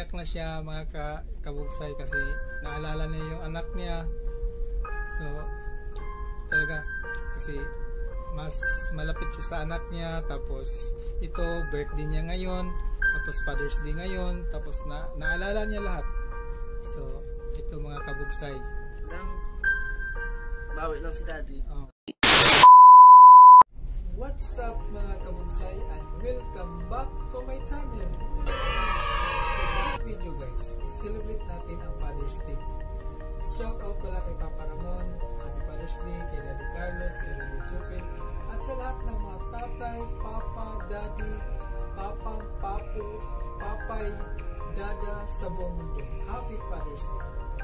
naiyak na siya mga kabugsay kasi naalala niya yung anak niya. So talaga kasi mas malapit siya sa anak niya, tapos ito birthday niya ngayon, tapos Father's Day ngayon, tapos naalala niya lahat. So ito mga kabugsay, bawi lang si daddy. What's up mga kabugsay, and welcome back to my channel. In this video guys, celebrate natin ang Father's Day. Shout out pala kay Papa Ramon, Happy Father's Day, kay Daddy Carlos, kay Daddy Jupin, at sa lahat ng mga tatay, papa, daddy, papang, papo, papay, dada sa buong mundo. Happy Father's Day.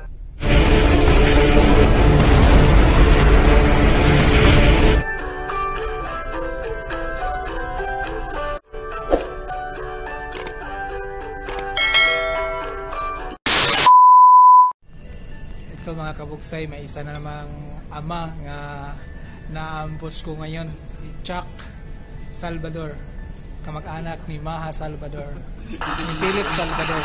Ito mga kabugsay, may isa na namang ama nga naambos ko ngayon, si Chuck Salvador, kamag-anak ni Maha Salvador, ni Philip Salvador.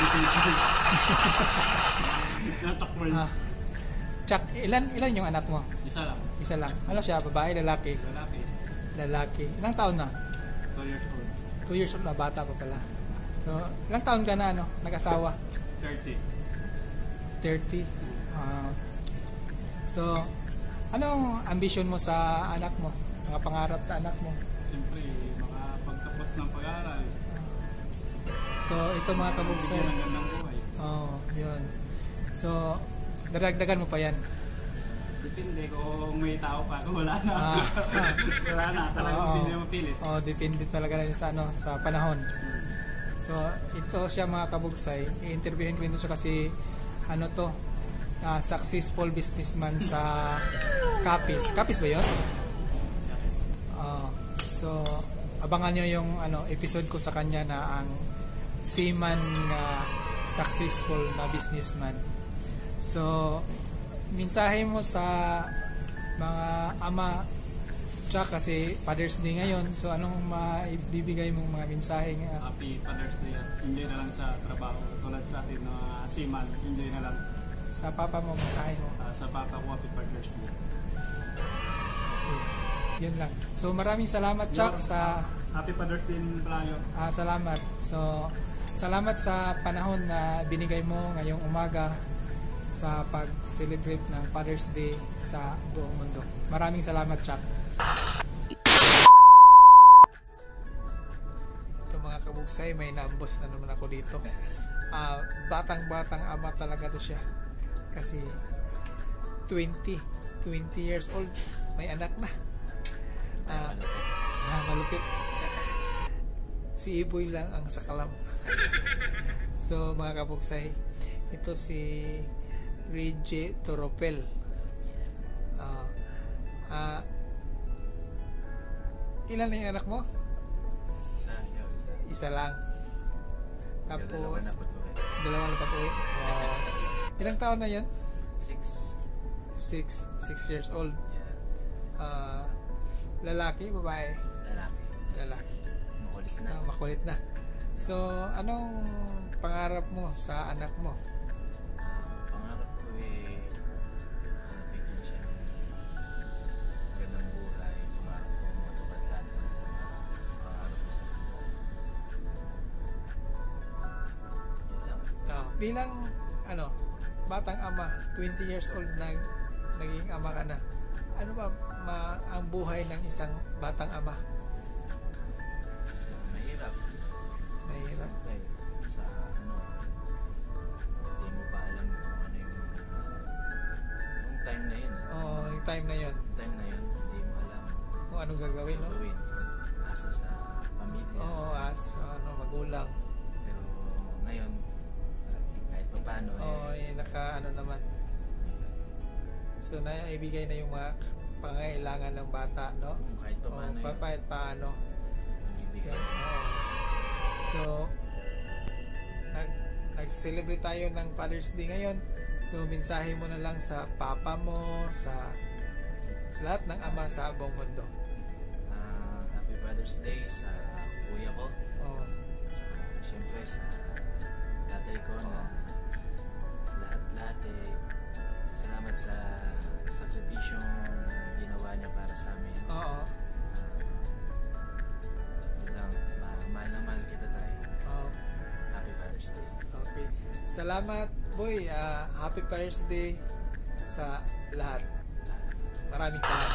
Chuck, ilan yung anak mo? Isa lang. Isa lang. Ano siya, babae, lalaki? Lalaki. Ilang taon na? 2 years old. 2 years old na, bata pa pala. So, ilang taon ka na nag-asawa? 30. 30. So, anong ambisyon mo sa anak mo? Mga pangarap sa anak mo? Siyempre, makapagtapos ng pag-aaral. So, ito mga kabugsay. Bigyan ng gandang buhay. Yun. So, daragdagan mo pa yan. Depende kung may tao pa. Kung wala na. Wala na. Talagang hindi na mapilit. Depende talaga rin sa panahon. So, ito siya mga kabugsay. I-interviewin ko rin siya kasi successful businessman sa Capiz. Capiz ba yun? So, abangan nyo yung episode ko sa kanya na ang seaman successful na businessman. So, mensahe mo sa mga ama tsaka kasi Father's Day ngayon. So, anong maibibigay mong mga mensahe nga? Happy Father's Day at enjoy na lang sa trabaho. Tulad sa atin na seaman, enjoy na lang. Sa papa mo, mensahe mo? Sa papa ko, Happy Father's Day. Yun lang. So maraming salamat Chuck sa Happy Father's Day pala yun. Salamat. So salamat sa panahon na binigay mo ngayong umaga sa pag-celebrate ng Father's Day sa buong mundo. Maraming salamat Chuck. Ito mga kabugsay, may naambos na naman ako dito. Batang ama talaga to siya. Kasi 20 years old, may anak na. Malupit. Si Iboy lang ang sakalam. So mga kabugsay, ito si Reggie Toropel. Ilan na yung anak mo? Isa lang. Tapos dalawa na patuloy. Ilang taon na yan? 6 years old. Lalaki, babae? Lalaki. Makulit na. So, anong pangarap mo sa anak mo? Pangarap ko bigyan siya ng gandang buhay. Pangarap ko matupad lahat ng pangarap ko sa buhay. Bilang batang ama, 20 years old na naging ama ka na. Ano ba ang buhay ng isang batang ama? Mahirap. Sa hindi mo pa alam kung ano yung time na yun. Yung time na yun. Hindi mo alam kung anong gagawin, no? Asa sa pamilya. As magulang. Pero ngayon, kahit pa paano naman. So naibigay na yung mga pangailangan ng bata, no? Kahit pa paano. Ibigay. So nag-celebrate tayo ng Father's Day ngayon. So mensahe mo na lang sa papa mo, sa lahat ng ama sa buong mundo. Happy Father's Day sa kuya ko. Saka syempre sa tatay ko na lahat salamat sa sakripisyo na ginawa niya para sa amin. Oo. Yun lang, mahal na mahal kita tayo. Oo. Happy Father's Day. Okay. Salamat, boy. Happy Father's Day sa lahat. Maraming salamat.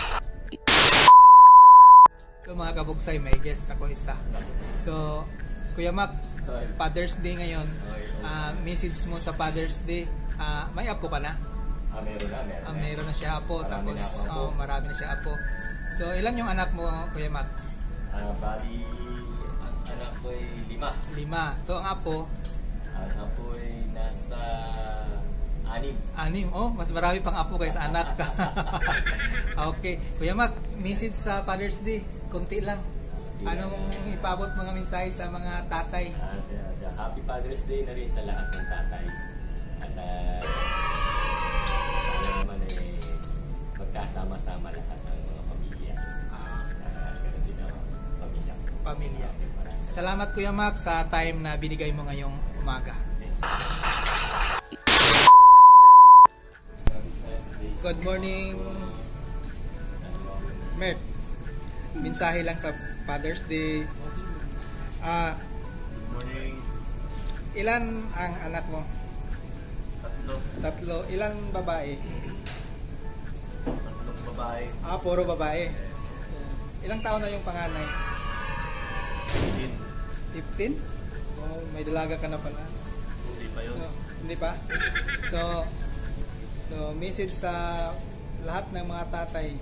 So mga kabugsay, may guest ako isa. So, Kuya Mac, Father's Day ngayon. Message mo sa Father's Day. May apo ka na? Meron na siya apo. Marami na siya apo. So, ilan yung anak mo, Kuya Mac? Bali, ang anak ko ay 5. 5. So, ang apo? Ang apo ay nasa 6. Oh, mas marami pang apo kaysa anak. Okay. Kuya Mac, message sa Father's Day. Kunti lang. Anong ipabot mga mensahe sa mga tatay? Happy Father's Day na rin sa lahat ng tatay. At sana naman ay magkasama-sama lahat ng mga pamilya. Ganun din ang pamilya. Salamat Kuya Mac sa time na binigay mo ngayong umaga. Good morning, Mert. Mensahe lang sa Father's Day. Good morning. Ilan ang anak mo? 3. Ilan babae? 3 babae. Puro babae. Ilang taon na yung panganay? 15? Oh, may dalaga ka na pala. Hindi pa yun. Hindi pa? So, message sa lahat ng mga tatay.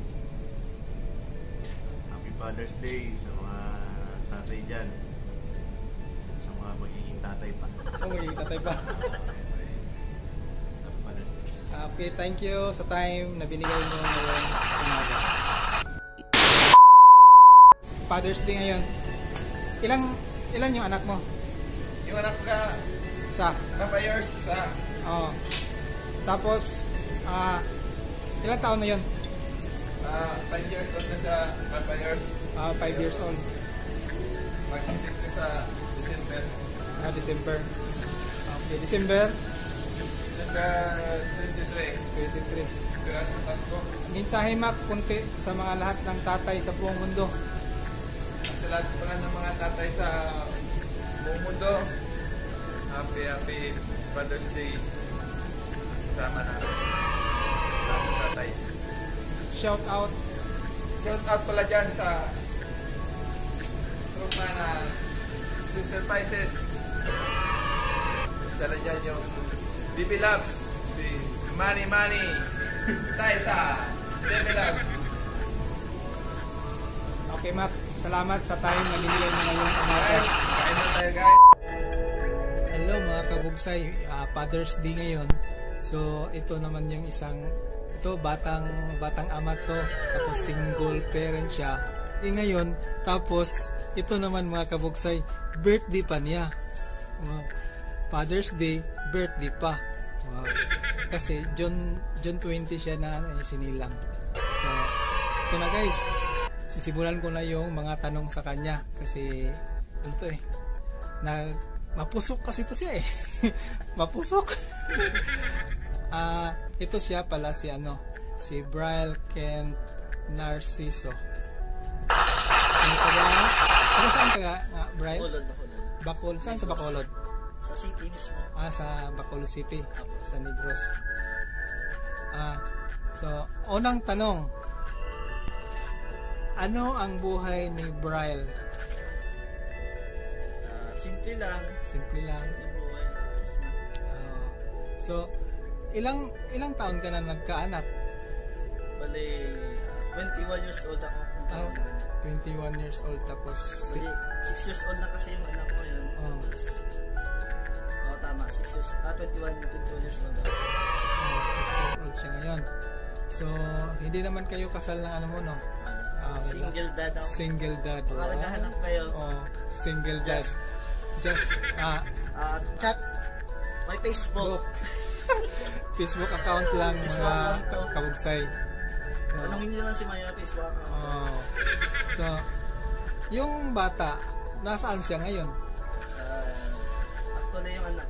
Happy Father's Day sa mga tatay dyan. Sa mga magiging tatay pa. Magiging tatay pa. Happy Father's Day. Okay, thank you sa time na binigay mo ngayong umaga. Father's Day ngayon. Ilan yung anak mo? Yung anak ko Isa. na years sa Oo. Tapos, ilang taon na yun? 5 years old na sa 5 years. 5 years old. Mag-6 na sa December. December. Okay, December 23. 23. Kaya sa Pasko. Mensahe Mac, kunti sa mga lahat ng tatay sa buong mundo. Sa lahat pala ng mga tatay sa buong mundo. Happy Father's Day. Sama na. Sama tatay. Shout out. Shout out pala dyan sa tropa na Sister Pisces. Isa na dyan yung Bibi Labs. Si Manny. Tayo sa Bibi Labs. Okay Mac, salamat sa time na binigay mo ngayong umaga. Kain na tayo guys. Hello mga kabugsay, Father's Day ngayon. So ito naman yung batang ama to, tapos single parent siya. Ngayon, tapos ito naman mga kabugsay, birthday pa niya. Father's Day, birthday pa. Wow. Kasi June 20 siya na sinilang. So, ito na guys. Sisimulan ko na yung mga tanong sa kanya kasi ano to mapusok kasi ito siya mapusok. Ito siya pala si Brian Kent Narciso. Saan ka nga, Brian? Bacolod. Saan sa Bacolod? Sa city mismo. Sa Bacolod City, sa Negros. So, unang tanong. Ano ang buhay ni Brian? Simple lang. Simple lang. So, ilang taon ka na nagkaanak? Bali, 21 years old ako. 21 years old tapos Bali, 6 years old na kasi yung anak ko yun. Tama, 6 years. 21 years old ako. 6 years old siya ngayon. So, hindi naman kayo kasal ng mo, no? Single dad ako. Single dad. Baka naghahanap kayo. Single dad. Just, Chat. May Facebook. Facebook account lang mga kabugsay. Tanungin nyo lang si Maya, Facebook account. So, yung bata, nasaan siya ngayon? Actually, yung anak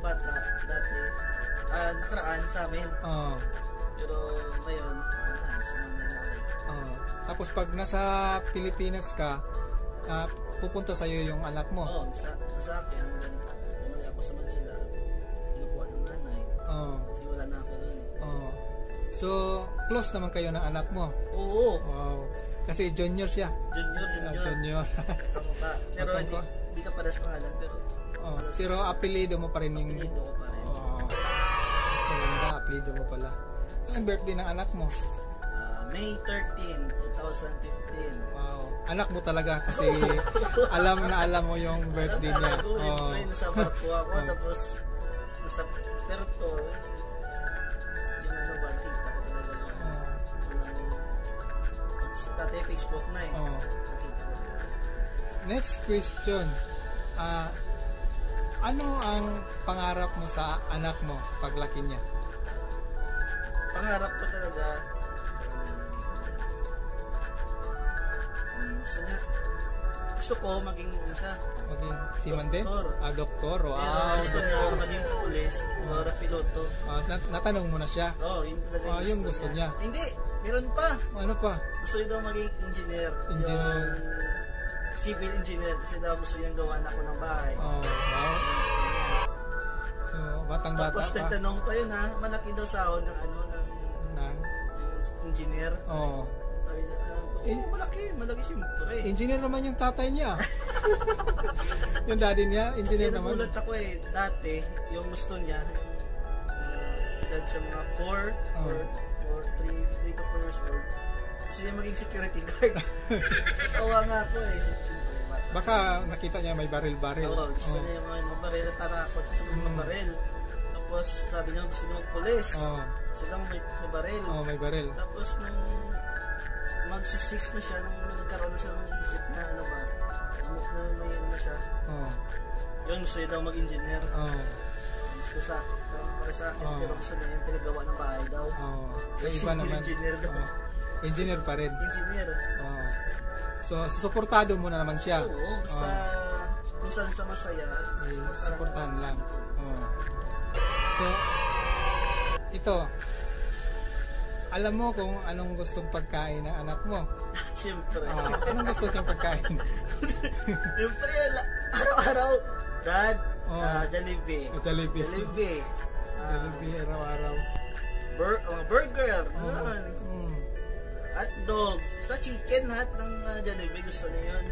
bata, dati, nakaraan sa amin. Pero ngayon, sumanay na ulit. Tapos pag nasa Pilipinas ka, pupunta sa'yo yung anak mo? Oo, sa akin, bumalik ako sa Manila, kinukuha ng nanay. Kasi wala na ako doon. So, close naman kayo ng anak mo? Oo. Wow. Kasi junior siya. Junior. Kamukha. Pero hindi ka pares pangalan, pero apelido mo pa rin yung... Apelido ko pa rin. Mas maganda, apelido mo pala. Ang birthday ng anak mo? May 13, 2015. Wow. Anak mo talaga kasi alam mo yung birthday niya. Nasa barko ako, tapos nasa Perto. Yung ano ba, nakita ko talaga yung tatay Facebook na nakita ko. Next question. Ano ang pangarap mo sa anak mo paglaki niya? Pangarap ko talaga gusto ko maging Simande? Doktor. Wow, gusto niya maging pulis or piloto. Natanong mo na siya? Oo, yun talaga yung gusto niya. Hindi, meron pa. Ano pa? Gusto niya daw maging engineer. Yung civil engineer kasi daw gusto niyang gawan ako ng bahay. Wow. So, batang-bata pa. Tapos nagtanong pa yun malaki daw sahod ng engineer. Sabi niya, malaki siyempre. Engineer naman yung tatay niya. Yung daddy niya, engineer naman. Nagulat ako dati, yung gusto niya, edad sa mga 4 or 3 to 4 years old, gusto niya maging security guard. Tawa nga ako Baka nakita niya may baril-baril. Oo, gusto niya yung mga baril, tatakot sa mga baril. Tapos sabi niya gusto niya mag-pulis. Sila may baril. May baril. Tapos nung magsisis na siya, nung nagkaroon na siya ng isip na amok na may na siya. Yun, gusto niya daw mag-engineer. Gusto para sa akin, pero gusto niya yung pinagawa ng bahay daw. Sa iba naman. Engineer daw. Engineer pa rin. Engineer. So, suportado mo na naman siya. Oo, basta kung saan sa masaya, suportahan lang. So, ito, alam mo kung anong gustong pagkain ng anak mo? Siyempre. Anong gusto niyang pagkain? Siyempre, araw-araw, Dad, Jollibee. Jollibee araw-araw. Burger, hotdog, basta chicken, lahat ng Jollibee gusto niya yun.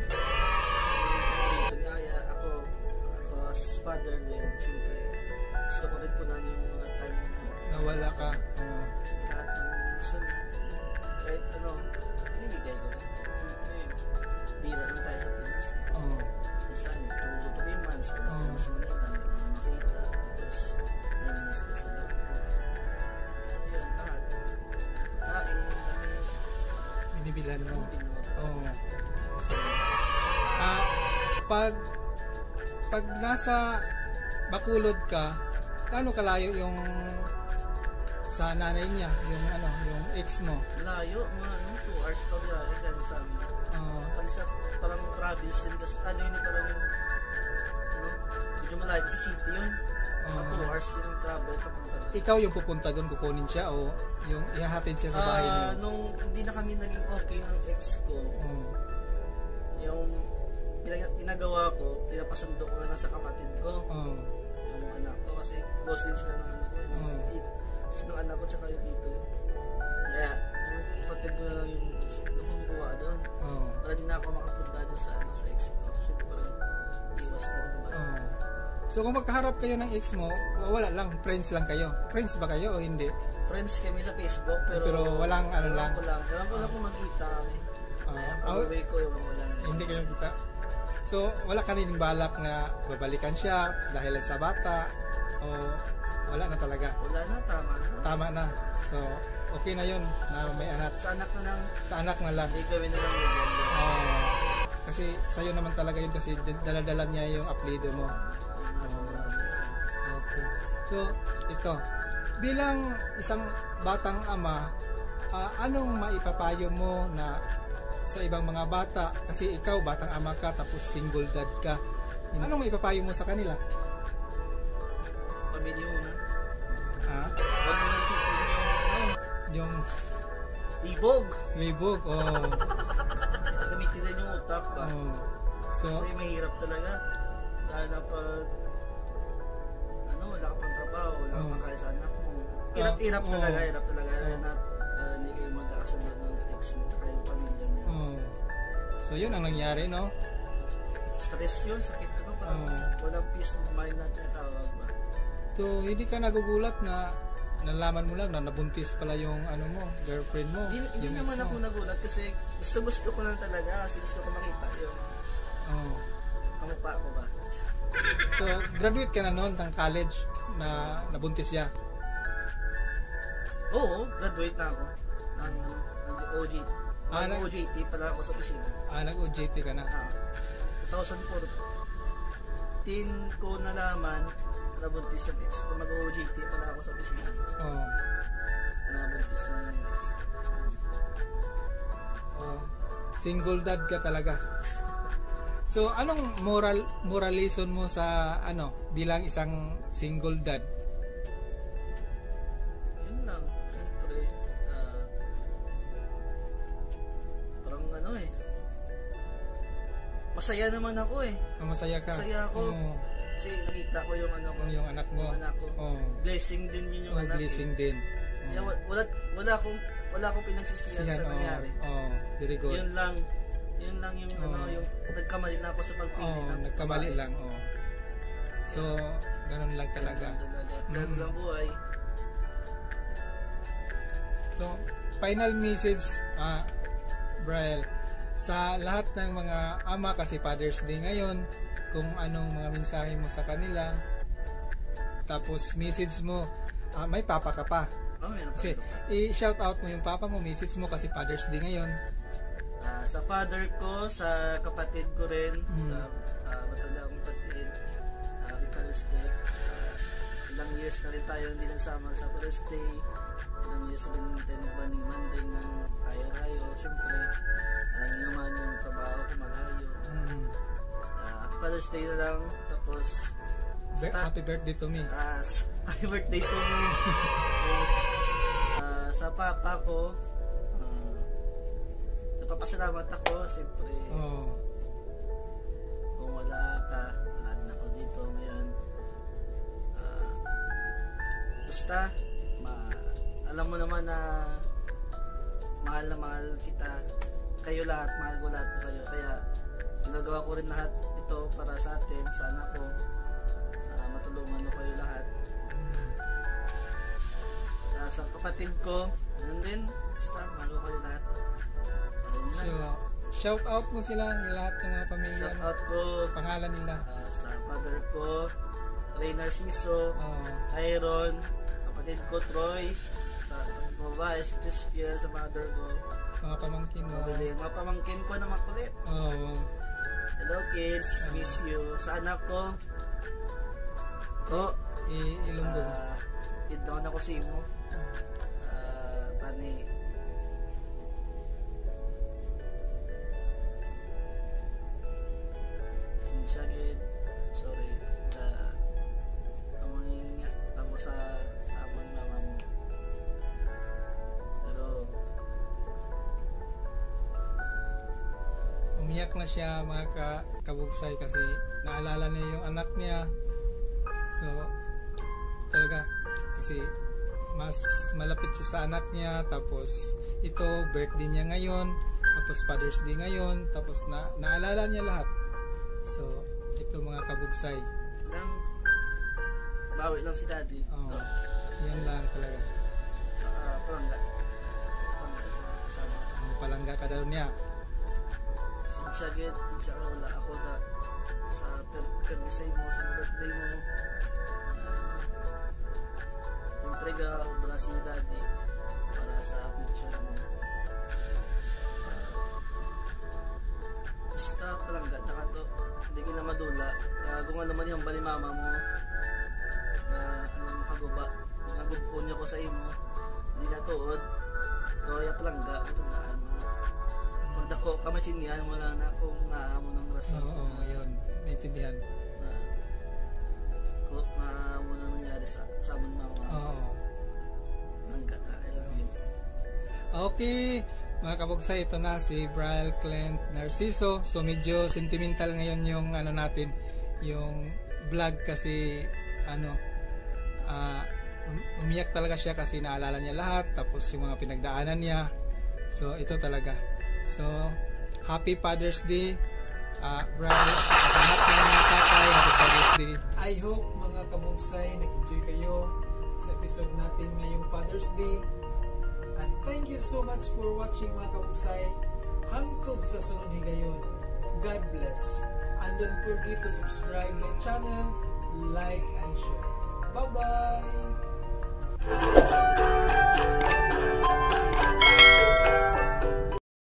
Kaya ako as father din, siyempre, gusto ko rin po na yung mga time na nawala ka. Lahat ng gusto niya, kahit binibigay ko. Siyempre, bira lang tayo sa Pinas. Kung saan, 2 to 3 months, kung ako sa Manila, makita, tapos 9 months ko sa loob. Yun, lahat. Kain, binibilan mo. Pag nasa Bacolod ka, kaano kalayo yung sa nanay niya, yung ex mo? Layo, mga 2 hours pa biyahe kan sa amin. Parang province din kasi yun parang medyo malayo sa city yun. 2 hours yung travel papunta. Ikaw yung pupunta doon, kukunin siya o yung ihahatid siya sa bahay niyo? Nung hindi na kami naging okay ng ex ko, yung pinagawa ko, pinapasundo ko na sa kapatid ko. Yung anak ko kasi close din sila ng anak ko. Yung anak ko tsaka yung tito. Kaya yung kapatid ko na lang yung kumukuha doon. Para din na ako makapunta doon sa ex ko. Siyempre, iwas na rin ba? So kung magkaharap kayo ng ex mo, wala lang, friends lang kayo. Friends ba kayo o hindi? Friends kami sa Facebook pero walang lang. Wala kung magkita kami. Pag-away ko yung wala. Hindi kayo kita. So wala ka rin balak na babalikan siya dahil sa bata o wala na talaga? Wala na, tama na. So okay na yun na may anak. Sa anak na lang. Sa anak na lang. Hindi gawin na lang yun. Kasi sa'yo naman talaga yun kasi daladala niya yung apelido mo. Okay. So ito, bilang isang batang ama, anong maipapayo mo na sa ibang mga bata, kasi ikaw batang ama ka tapos single dad ka, anong maipapayo mo sa kanila? family muna. Ha? Huwag mo isipin Yung libog. libog. Oh. Gamitin din yung utak ba? Oh. So, Kasi mahirap talaga. Dahil na pag wala ka pang trabaho, wala ka pang kaya sa anak mo. Hirap talaga, hirap talaga. Na hindi kayo magkakasunod ng ex mo tsaka yung pamilya niya. oh. So, yun ang nangyari, no? Stress yun, sakit parang walang peace of mind na tinatawag ba? So, hindi ka nagugulat na nalaman mo lang na nabuntis pala yung girlfriend mo. Hindi yung naman ex ako mo. nagulat kasi gusto ko lang talaga kasi gusto ko makita yung Oh. kamukha ko ba. So, graduate ka na noon ng college na nabuntis siya. Oo, graduate na ako ng OJT. Ah, OJT pala ako sa opisina. Nag-OJT ka na. 2014 ko nalaman na buntis yung ex ko. Mag-OJT pala ako sa opisina. Oh. Nabuntis na yung ex. Oh. Single dad ka talaga. So, anong moral lesson mo sa bilang isang single dad? Yun lang. Siyempre, parang masaya naman ako eh. Masaya ka? Masaya ako. Oh. Kasi nakita ko yung ko. Yung anak mo? Yung anak ko. Oh. Blessing din yun yung anak. Blessing din. Kaya wala akong pinagsisihan sa nangyari. Oh, very good. Yun lang yung yung nagkamali na ako sa pagpili ng nagkamali babae. lang. Oh. So, ganun lang talaga. Ganun lang buhay. So, final message, Braille, sa lahat ng mga ama kasi Father's Day ngayon, kung anong mga mensahe mo sa kanila, tapos message mo, may papa ka pa. Meron Kasi, pa. i-shout out mo yung papa mo, message mo kasi Father's Day ngayon. Sa father ko, sa kapatid ko rin, sa matanda akong kapatid, happy Father's Day. Ilang years na rin tayo hindi nagsama sa Father's Day. Ilang years na rin tayo nagbanding-banding ng tayo-tayo. Siyempre, alam niyo naman yung trabaho ko malayo. Happy Father's Day na lang. Tapos, Happy birthday to me. happy birthday to me. Sa papa ko, napapasalamat ako. Siyempre, kung wala ka, wala din ako dito ngayon. Basta, alam mo naman na mahal kita. Kayo lahat, mahal ko lahat kayo. Kaya, ginagawa ko rin lahat ito para sa atin, sa anak ko. Matulungan mo kayo lahat. Sa kapatid ko, yun din. Basta, mahal ko kayo lahat. So, shout out mo sila lahat ng mga pamilya. Shout out ko Pangalan nila. sa father ko, Ray Narciso, Tyron, sa kapatid ko Troy, sa kapatid ko babae si Crispia, sa mother ko, Mga pamangkin mo. mga pamangkin ko na makulit. Hello kids, miss you. Sa anak ko, Ilonggo. kid naman ako si mo. Tani, Shagid, sorry, amonin nga, tamo sa amon mama mo. Pero, Umiyak na siya mga kabugsay kasi naalala niya yung anak niya. So, talaga, kasi mas malapit siya sa anak niya. Tapos, ito, birthday niya ngayon. Tapos, Father's Day ngayon. Tapos, naalala niya lahat. So, ito mga kabugsay. lang, bawi lang si daddy. Yan lang talaga. Palangga. Palangga ka daw niya. Shagid, siya wala ako na sa permisay mo, sa birthday mo. Siyempre ka, wala si daddy para sa picture mo. Basta palangga, taka to, hindi ka na madula. Kung ano man yung bali mama mo, na makaguba, nagugpo niya ko sa imo, hindi na tuod, kaya palangga, matandaan mo na. Magdako, kamatsinyan mo na na kung naamo ng rason. Oo, yun. Naintindihan. Na mo na nangyari sa Okay, mga kabugsay, ito na si Brian Clint Narciso. So medyo sentimental ngayon yung ano natin, yung vlog kasi umiyak talaga siya kasi naalala niya lahat, tapos yung mga pinagdaanan niya. So ito talaga. So Happy Father's Day, Brian, lahat ng mga tatay, Happy Father's Day. I hope mga kabugsay nag-enjoy kayo sa episode natin ngayong Father's Day. And thank you so much for watching mga kabugsay. Hangtod sa sunod higayon. God bless. And don't forget to subscribe my channel, like and share. Bye-bye!